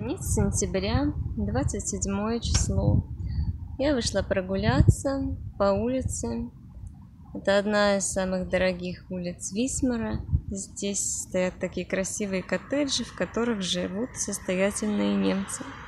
Конец сентября, 27 число. Я вышла прогуляться по улице. Это одна из самых дорогих улиц Висмара. Здесь стоят такие красивые коттеджи, в которых живут состоятельные немцы.